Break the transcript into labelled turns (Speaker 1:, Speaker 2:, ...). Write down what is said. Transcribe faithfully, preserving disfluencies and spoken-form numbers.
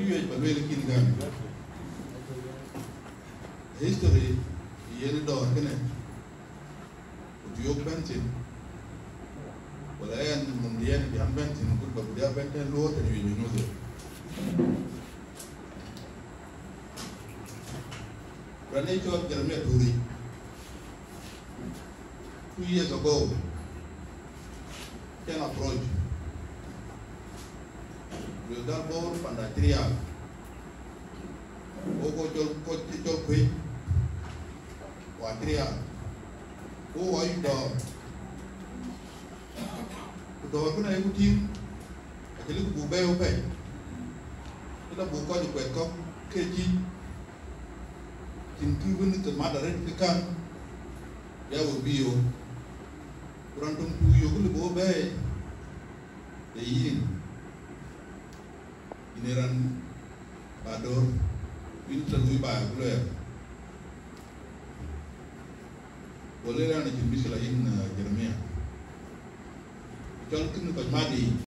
Speaker 1: you but really kin gan history yeni do kene utiok bentin wala yan mundian di ambentin ku ba dia benten lo te yu no do rane cho Jeremiah Turi two years ago can approach we got Bor Pandatria Ogo Jol Coach Jol Queen Watria who are you dog? The dog when I put him I can look Bube Ope the book on the Quack K G in Cuban the mother and the can there will be you Rantum to you will obey the yin Ineran Bador Winter Wiba Blair Bolera and Jimbisla in Jeremiah. John Kin Madi.